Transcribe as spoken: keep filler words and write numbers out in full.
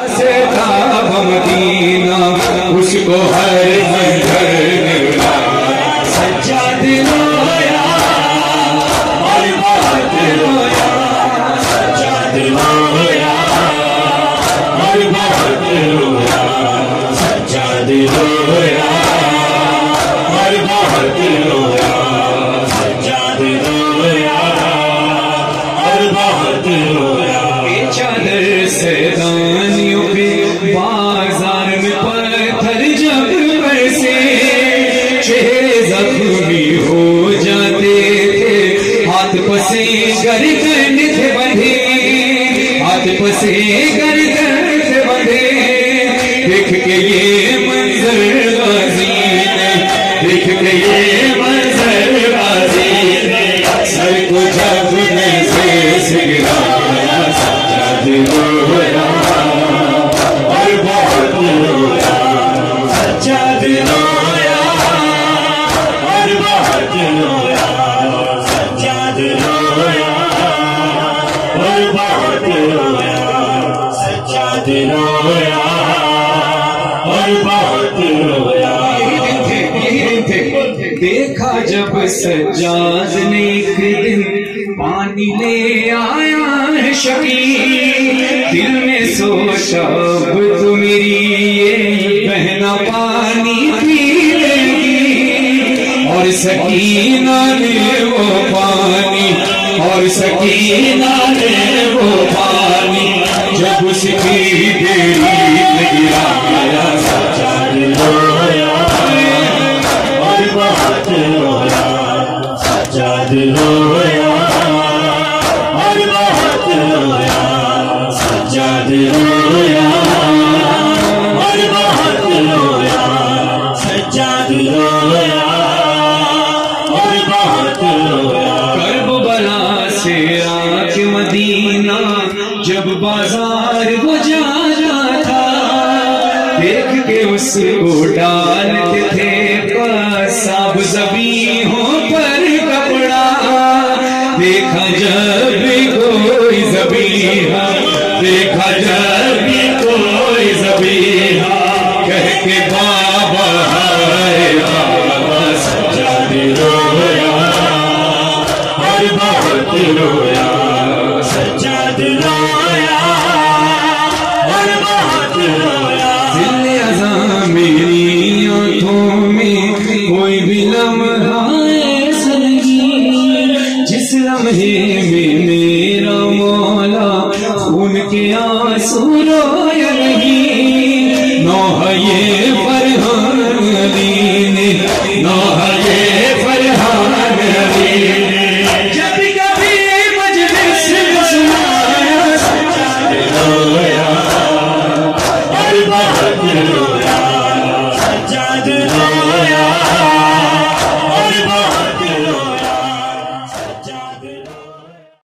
से था मदीना उसको हर मंजर ने बुलाया। सज्जाद रोया और बहुत रोया, सज्जाद रोया और बहुत रोया, सज्जाद रोया और बहुत रोया, सज्जाद रोया और बहुत रोया। चादर से दानियों पे बाजार में पत्थर जब बरसे, चेहरे जख्मी हो जाते थे, हाथ पसे गर्दन थे बंधे, हाथ पसे गर्दन थे बंधे। देख के ये मंजर गाजी ने, देख के ये मंजर गाजी ने, सर को जब से गिराया। सज्जाद रोया और बहुत रोया, सज्जाद रोया और बहुत रोया, सज्जाद रोया और बहुत रोया, सज्जाद रोया और बहुत रोया। यही दिन थे, देखा जब सज्जाद ने एक दिन पानी ले आया है शकी, दिल में सोचा अब तो मेरी ये बहना पानी पी लेगी। और सकीना ने वो पानी, और सकीना ने वो पानी जब उसकी बेड़ी में गिराया। सज्जाद रोया और बहुत रोया, सज्जाद रोया और बहुत रोया, सज्जाद रोया और बहुत रोया, सज्जाद रोया और बहुत रोया। करबला से आके मदीना जब बाजार वो जाता था, देख के उसको डालते थे कसाब ज़बीहों पर कपड़ा। देखा जब कोई ज़बीहा, देखा जब कोई ज़बीहा, कह के बाबा हाय बाबा। सज्जाद रोया और बहुत रोया, सज्जाद रोया और बहुत रोया। ज़िल्ले अज़ां मेरी आँखों में कोई भी लम्हा ऐसा नहीं, जिस लम्हे में मेरा मौला उनके आंसू रोया नहीं। नोहा ये फरहान अली ने, नोहा ये